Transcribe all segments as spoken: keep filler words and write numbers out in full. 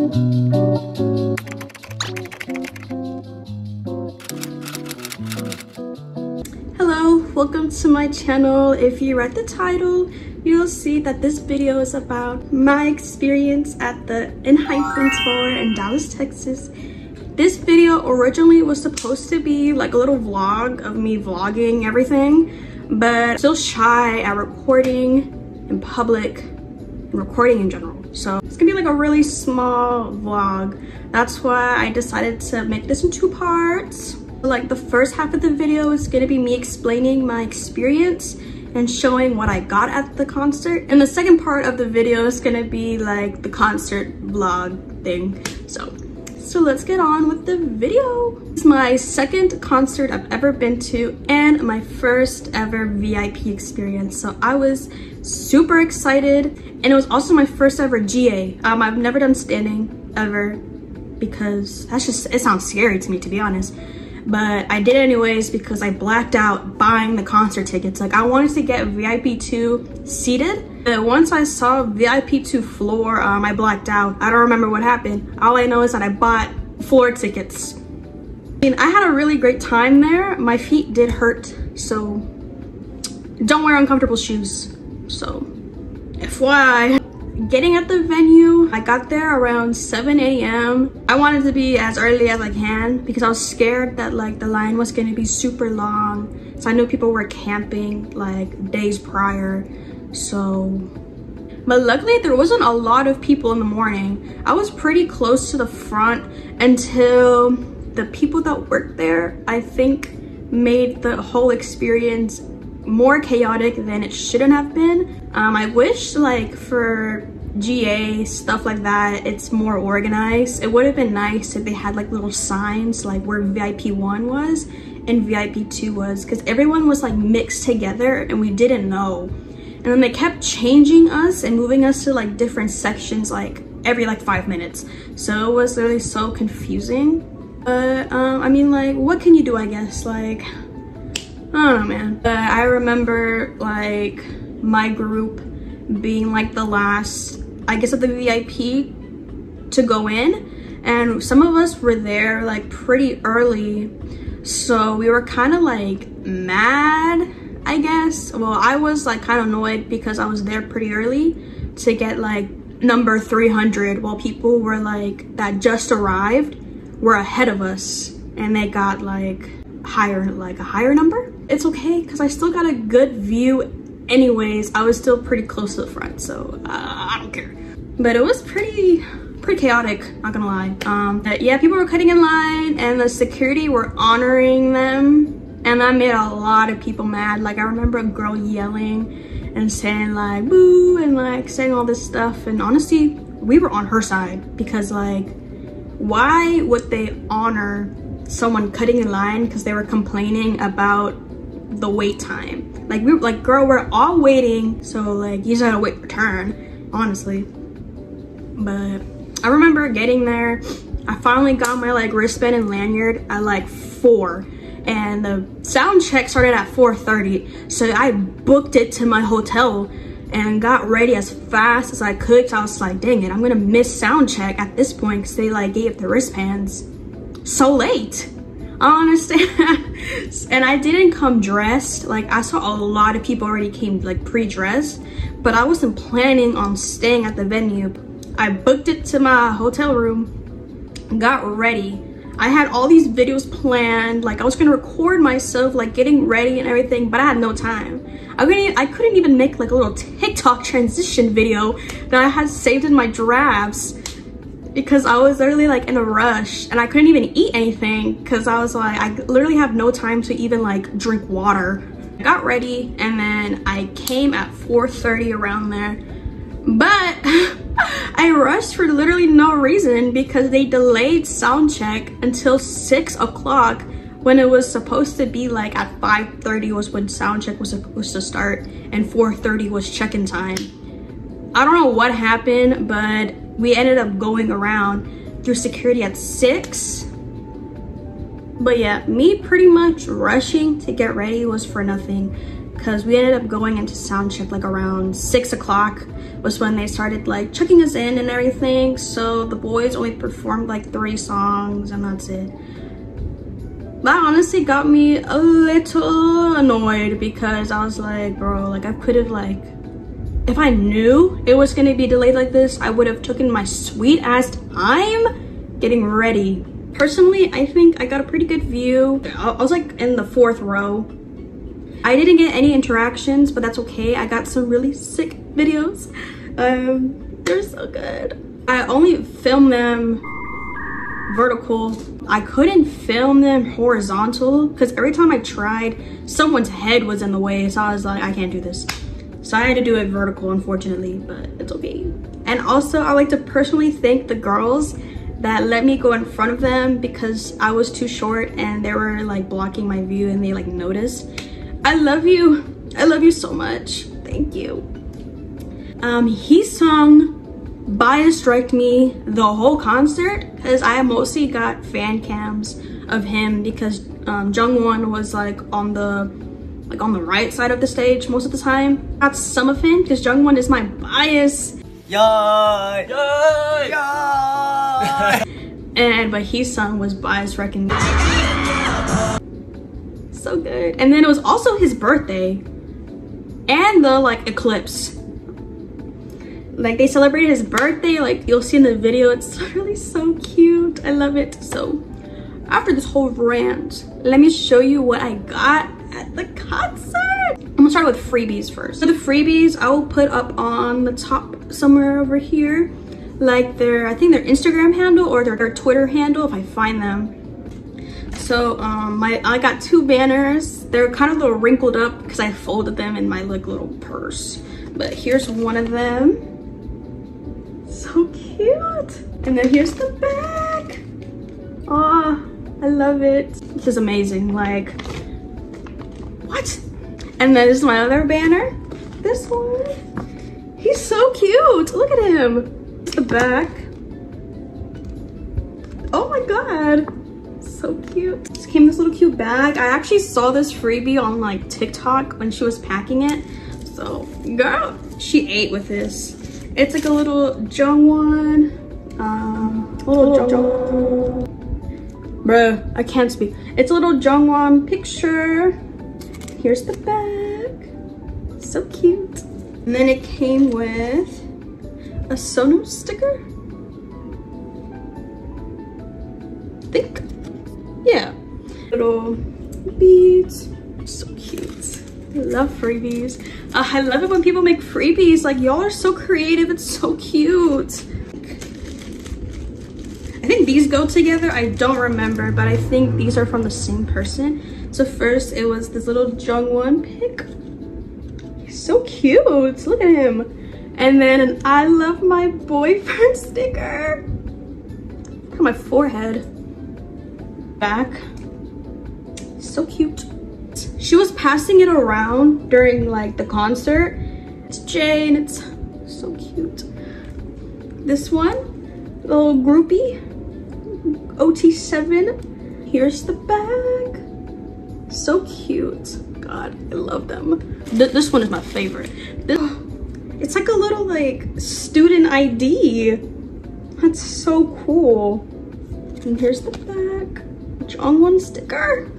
Hello, welcome to my channel. If you read the title, you'll see that this video is about my experience at the Enhypen Tour in Dallas, Texas. This video originally was supposed to be like a little vlog of me vlogging everything, but I'm still shy at recording in public and recording in general. So it's gonna be like a really small vlog. That's why I decided to make this in two parts. Like the first half of the video is gonna be me explaining my experience and showing what I got at the concert. And the second part of the video is gonna be like the concert vlog thing. So, so let's get on with the video. It's my second concert I've ever been to and my first ever V I P experience. So I was super excited, and it was also my first ever G A. Um, I've never done standing ever because that's just, it sounds scary to me, to be honest. But I did it anyways because I blacked out buying the concert tickets. Like I wanted to get V I P two seated, but once I saw V I P two floor, um, I blacked out. I don't remember what happened. All I know is that I bought floor tickets. I mean, I had a really great time there. My feet did hurt, so don't wear uncomfortable shoes. So F Y I. Getting at the venue, I got there around seven A M I wanted to be as early as I can because I was scared that like the line was gonna be super long. So I knew people were camping like days prior. So, but luckily there wasn't a lot of people in the morning. I was pretty close to the front until the people that worked there, I think, made the whole experience more chaotic than it shouldn't have been. Um, I wish like for G A, stuff like that, it's more organized. It would have been nice if they had like little signs like where V I P one was and V I P two was, because everyone was like mixed together and we didn't know. And then they kept changing us and moving us to like different sections like every like five minutes. So it was really so confusing. But um, I mean, like, what can you do, I guess? Like, I don't know, man. But I remember like my group being like the last, I guess, of the V I P to go in, and some of us were there like pretty early, so we were kind of like mad, I guess. Well, I was like kind of annoyed because I was there pretty early to get like number three hundred, while people were like that just arrived were ahead of us and they got like higher, like a higher number. It's okay because I still got a good view anyways. I was still pretty close to the front, so uh, I don't care. But it was pretty pretty chaotic, not gonna lie. Um but yeah, people were cutting in line and the security were honoring them, and that made a lot of people mad. Like I remember a girl yelling and saying like boo and like saying all this stuff, and honestly we were on her side because like why would they honor someone cutting in line because they were complaining about the wait time? Like we were like, girl, we're all waiting, so like you just gotta wait your turn, honestly. But I remember getting there, I finally got my like wristband and lanyard at like four, and the sound check started at four thirty, so I booked it to my hotel and got ready as fast as I could, because I was like, dang it, I'm gonna miss sound check at this point because they like gave the wristbands so late. I don't understand. And I didn't come dressed. Like I saw a lot of people already came like pre-dressed, but I wasn't planning on staying at the venue. I booked it to my hotel room, got ready. I had all these videos planned. Like I was gonna record myself like getting ready and everything, but I had no time. I couldn't, I couldn't even make like a little TikTok transition video that I had saved in my drafts, because I was literally like in a rush and I couldn't even eat anything because I was like, I literally have no time to even like drink water. I got ready and then I came at four thirty around there, but I rushed for literally no reason because they delayed sound check until six o'clock when it was supposed to be like at five thirty was when sound check was supposed to start, and four thirty was check-in time. I don't know what happened, but we ended up going around through security at six. But yeah, me pretty much rushing to get ready was for nothing. because we ended up going into sound check like around six o'clock was when they started like checking us in and everything. So the boys only performed like three songs and that's it. That honestly got me a little annoyed because I was like, bro, like I could have like, if I knew it was gonna be delayed like this, I would have taken my sweet ass time getting ready. Personally, I think I got a pretty good view. I was like in the fourth row. I didn't get any interactions, but that's okay. I got some really sick videos. Um, they're so good. I only filmed them vertical. I couldn't film them horizontal because every time I tried, someone's head was in the way. So I was like, I can't do this. So I had to do it vertical, unfortunately, but it's okay. And also, I like to personally thank the girls that let me go in front of them because I was too short and they were like blocking my view and they like noticed. I love you. I love you so much. Thank you. Um, he sung Bias Strike Me the whole concert because I mostly got fan cams of him because um, JYUN was like on the like on the right side of the stage most of the time. Got some of him because JYUN is my bias. Yeah, yeah, yeah. And but his song was Bias Wrecking Me. So good. And then it was also his birthday and the like eclipse. Like they celebrated his birthday, like you'll see in the video. It's really so cute. I love it. So after this whole rant, let me show you what I got at the concert. I'm gonna start with freebies first. So the freebies I will put up on the top somewhere over here, like their, I think their Instagram handle or their, their Twitter handle if I find them. So um, my I got two banners. They're kind of a little wrinkled up because I folded them in my like little purse. But here's one of them. So cute. And then here's the back. Oh, I love it. This is amazing. Like, what? And then this is my other banner. This one. He's so cute. Look at him. The back. Oh my god. So cute. This came in this little cute bag. I actually saw this freebie on like TikTok when she was packing it. So girl, she ate with this. It's like a little JYUN, um, little, little JYUN. Bruh, I can't speak. It's a little JYUN picture. Here's the bag. So cute. And then it came with a Sono sticker. I think. Yeah. Little beads. So cute. I love freebies. Uh, I love it when people make freebies. Like, y'all are so creative. It's so cute. I think these go together. I don't remember, but I think these are from the same person. So first it was this little JYUN pic. He's so cute. Look at him. And then an I love my boyfriend sticker. Look at my forehead. Back. So cute. She was passing it around during like the concert. It's Jay and it's so cute. This one, little groupie, O T seven. Here's the bag. So cute. God, I love them. Th this one is my favorite. This, it's like a little like student I D. That's so cool. And here's the back. JYUN sticker.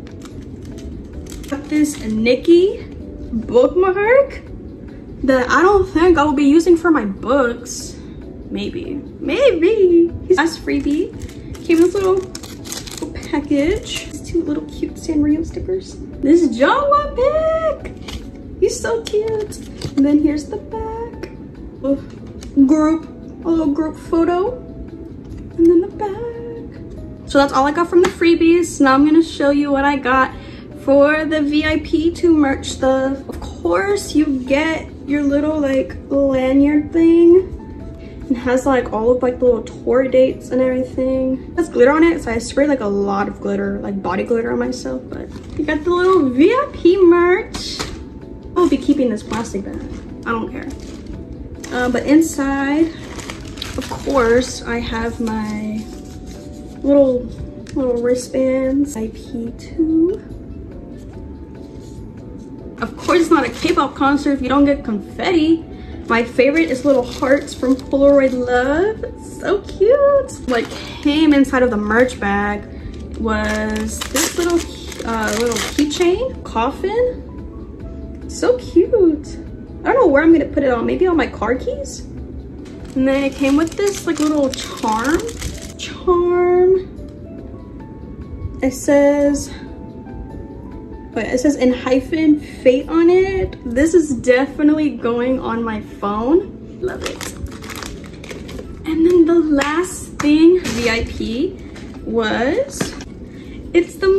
Got this Nikki bookmark that I don't think I will be using for my books. Maybe, maybe. Last freebie came in this little, little package. These two little cute Sanrio stickers. This is JYUN pic. He's so cute. And then here's the back. A group, a little group photo. And then the back. So that's all I got from the freebies. Now I'm gonna show you what I got for the V I P two merch stuff. Of course, you get your little like lanyard thing. It has like all of like the little tour dates and everything. It has glitter on it, so I sprayed like a lot of glitter, like body glitter on myself. But you got the little V I P merch. I'll be keeping this plastic bag. I don't care. Uh, but inside, of course, I have my little little wristbands. V I P two. Of course, it's not a K-pop concert if you don't get confetti. My favorite is little hearts from Polaroid Love. It's so cute. What came inside of the merch bag was this little uh, little keychain coffin. So cute. I don't know where I'm gonna put it on. Maybe on my car keys. And then it came with this like little charm. Charm. It says. But it says Enhypen Fate on it. This is definitely going on my phone. Love it. And then the last thing, V I P, was it's the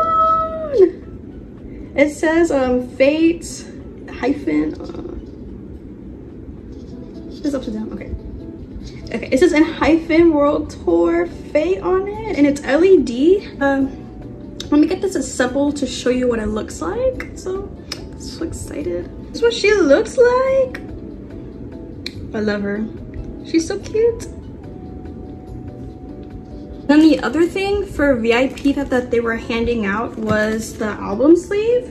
moon. It says um Fate hyphen. Uh, it's upside down. Okay. Okay. It says Enhypen World Tour Fate on it, and it's L E D. Um. Let me get this assembled to show you what it looks like. So, so excited. This is what she looks like. I love her. She's so cute. Then the other thing for V I P that, that they were handing out was the album sleeve.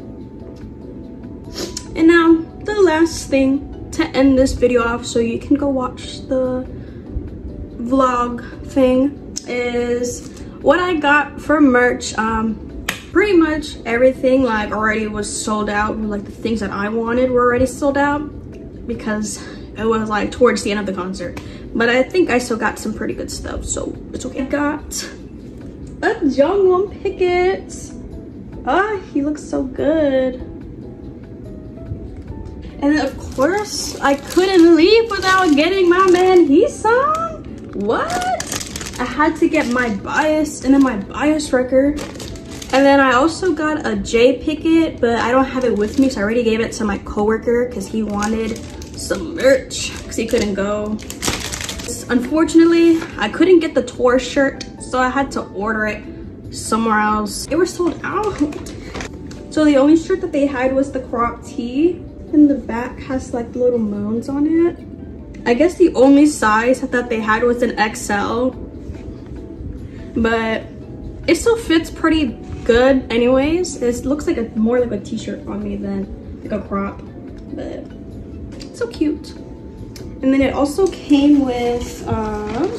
And now the last thing to end this video off so you can go watch the vlog thing is what I got for merch. Um pretty much everything like already was sold out. Like the things that I wanted were already sold out because it was like towards the end of the concert, but I think I still got some pretty good stuff, so it's okay. I got a JYUN picket. Ah, he looks so good. And then of course I couldn't leave without getting my man Heesung. What? I had to get my bias and then my bias record. And then I also got a J picket, but I don't have it with me, so I already gave it to my coworker because he wanted some merch because he couldn't go. Unfortunately, I couldn't get the tour shirt, so I had to order it somewhere else. They were sold out. So the only shirt that they had was the crop tee, and the back has like little moons on it. I guess the only size that they had was an X L. But it still fits pretty good anyways. It looks like a more like a t-shirt on me than like a crop, but it's so cute. And then it also came with uh,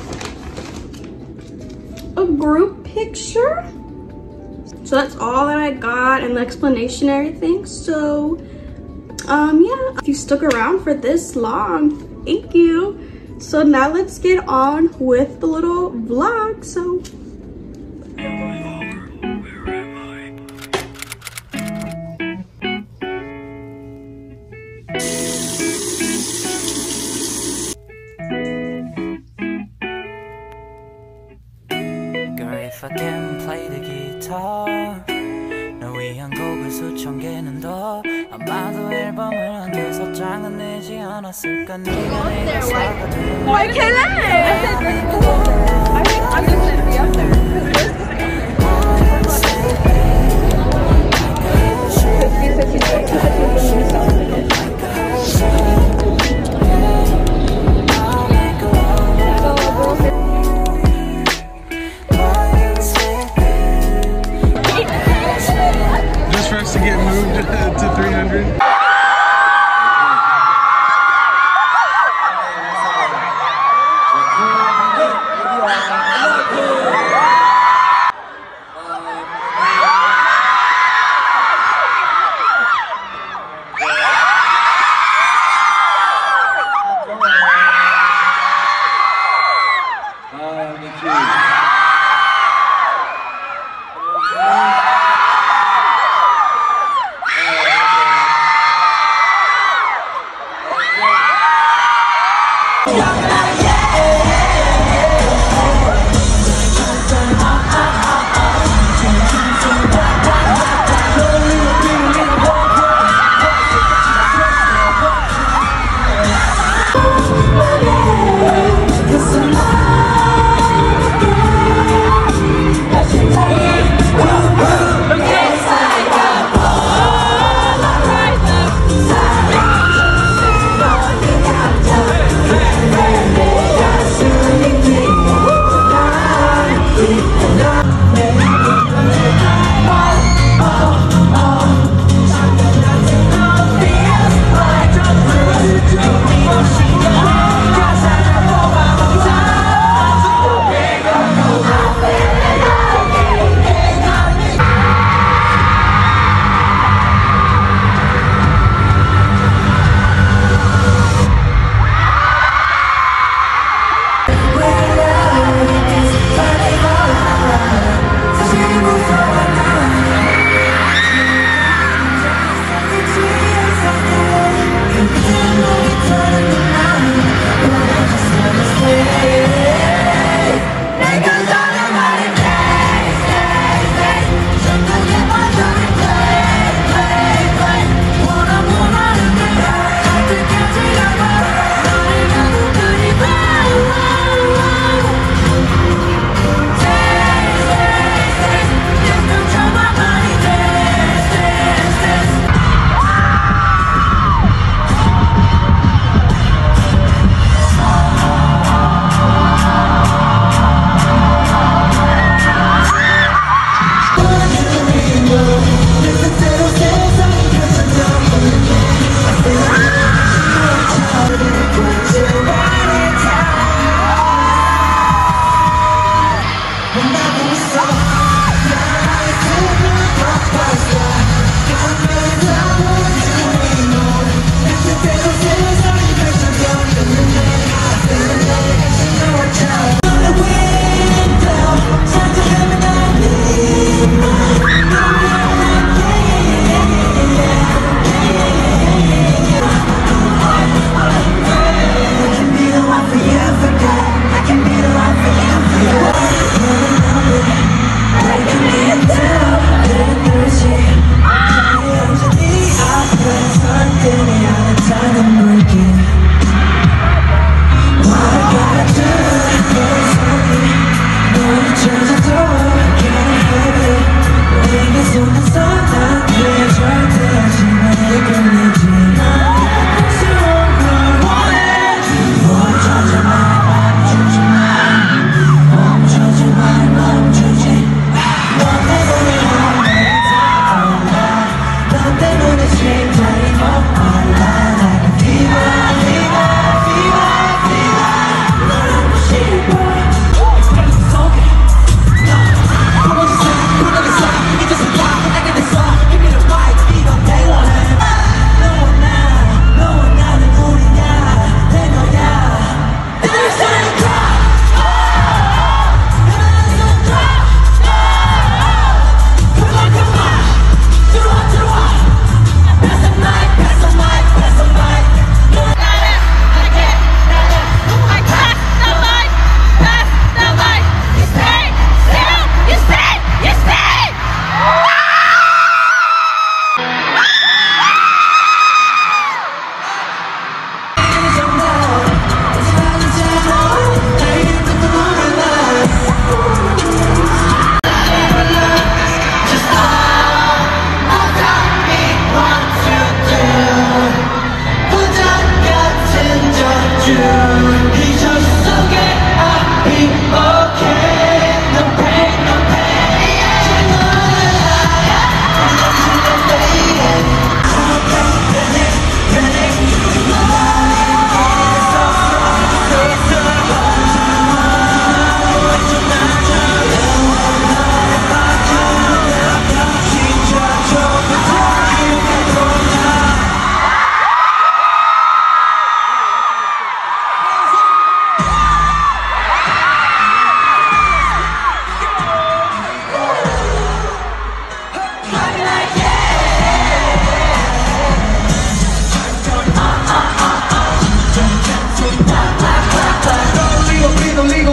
a group picture. So that's all that I got, and the explanation and everything. So um yeah, if you stuck around for this long, thank you. So now let's get on with the little vlog. So Girl, if I can play the guitar, 널 위한 곡을 수천 개는 더 아마도 앨범을 한 여섯 장은 내지 않았을까. 네가 내 가사가 돼. Why can't I? I said I think I'm just gonna be up there. Just for us to get moved to three hundred. Hey!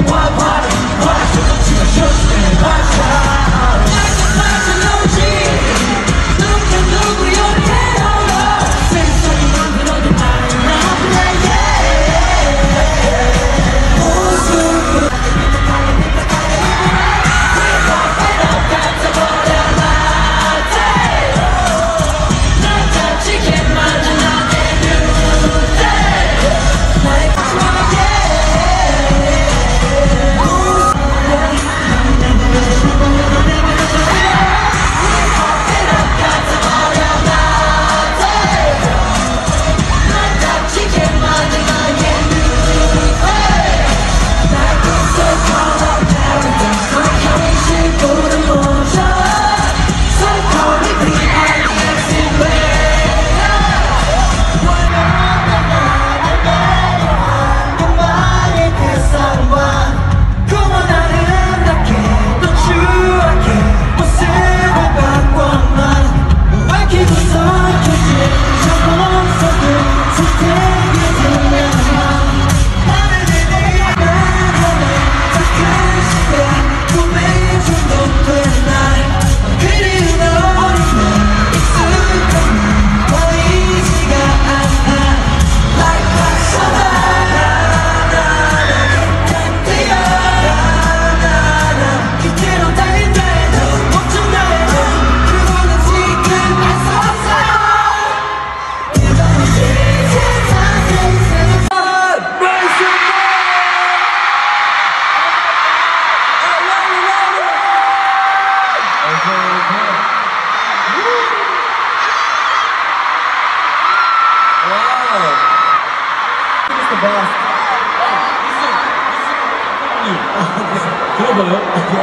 들어봐요.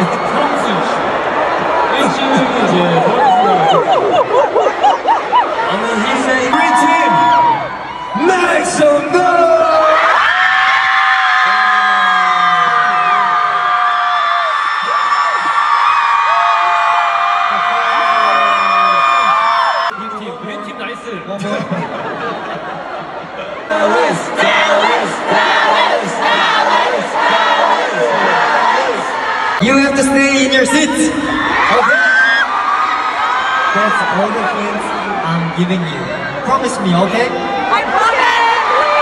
프랑스 씨. 일주일 이제 버리스가. I mean, he's saying, "Green team, make some noise." Green team, green team, nice. You have to stay in your seat. Okay? That's all the hints I'm giving you. Promise me, okay? I promise!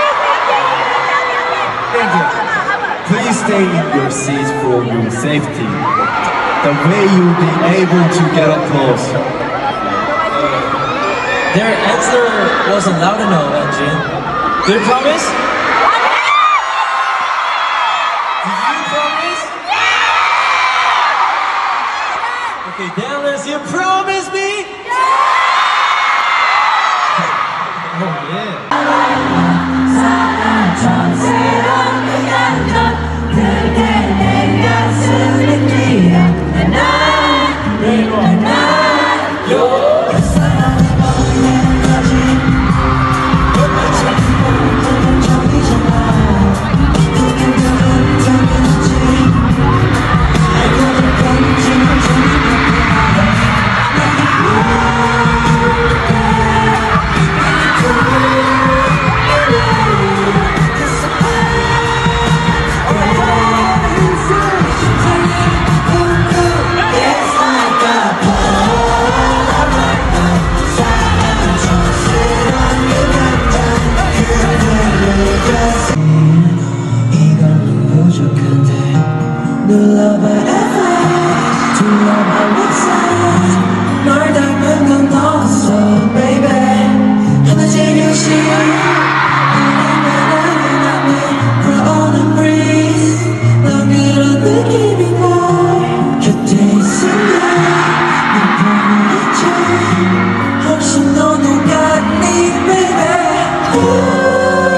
Thank you. Please stay in your seats for your safety. The way you'll be able to get up close. Their answer wasn't loud enough, Jin. Do you promise? Do you promise? Okay, Dallas, you promise me? Oh yeah.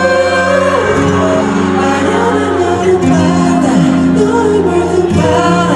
Bye.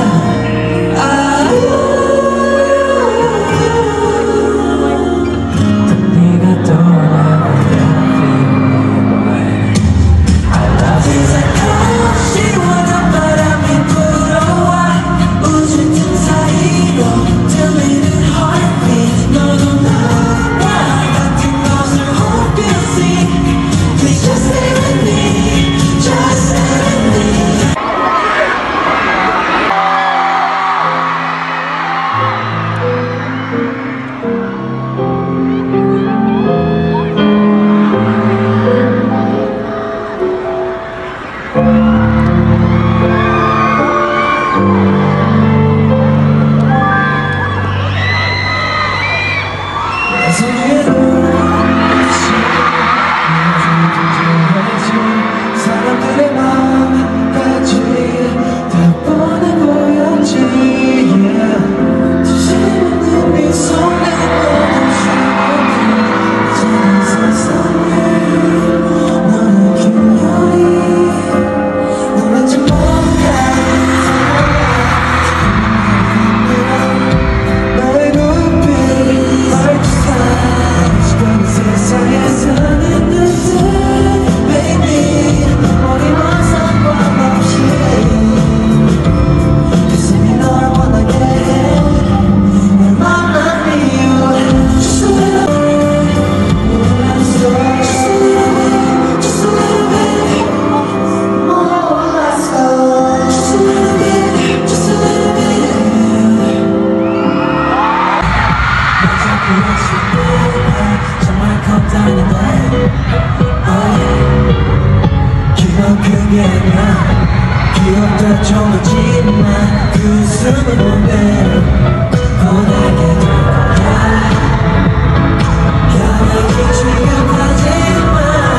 걱정하지만 그 숨을 보내 보내게 될 거야 변하기 지금까지만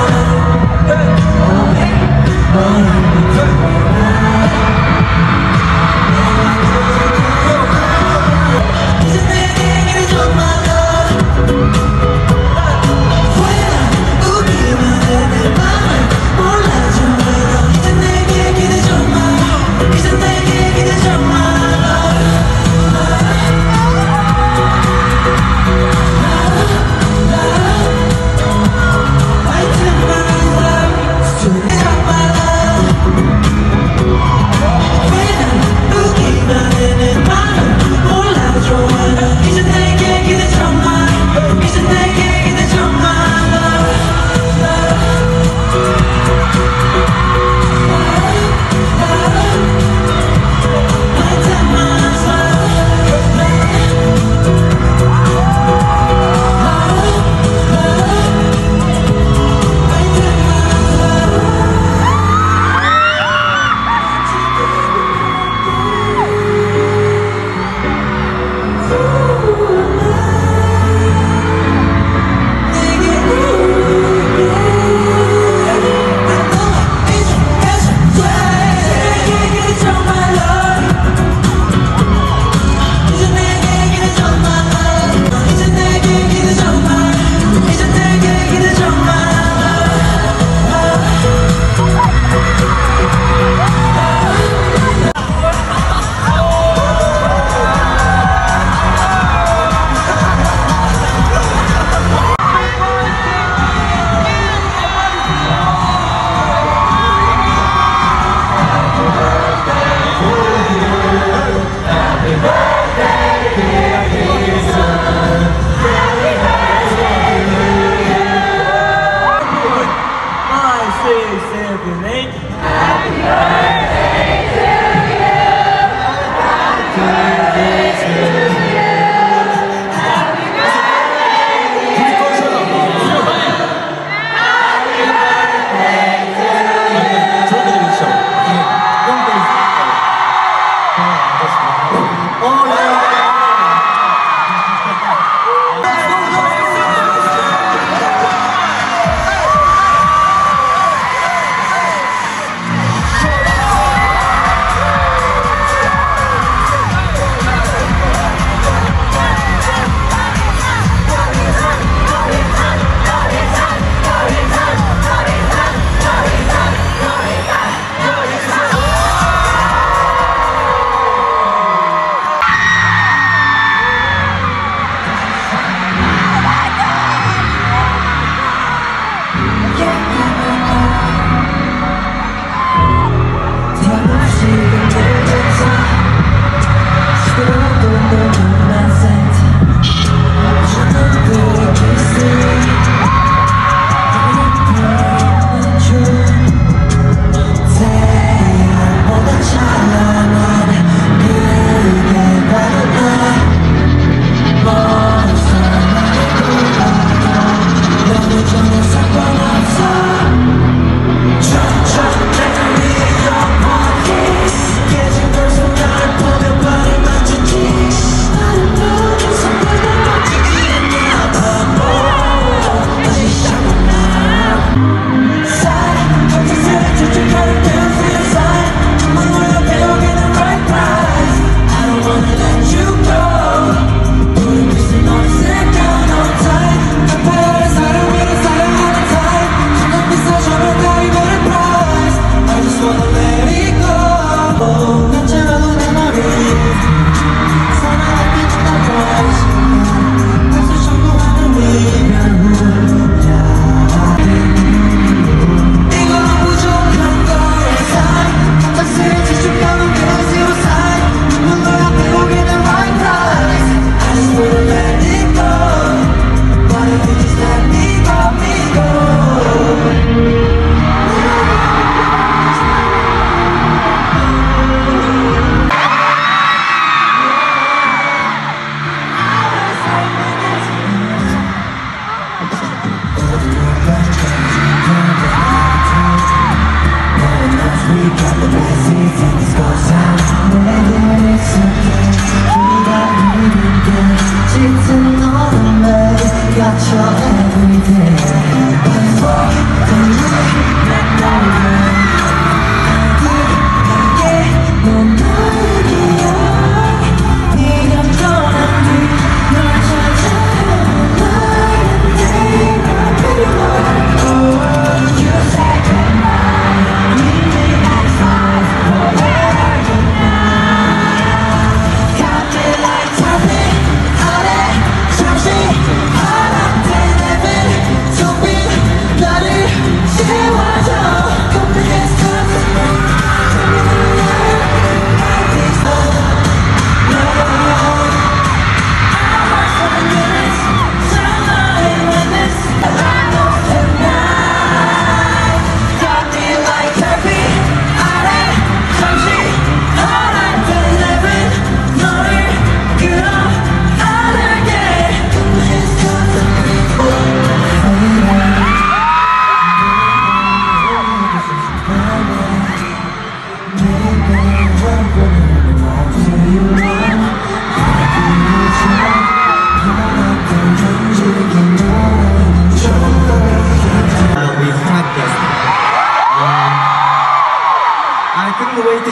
너랑 이제 내게 얘기를 좀 말아 우기만 해 내 맘을 몰라줘 이제 내게 기대 좀 말아 이제 내게 기대 좀 말아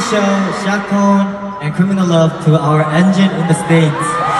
show Shakon and Criminal Love to our engine in the States.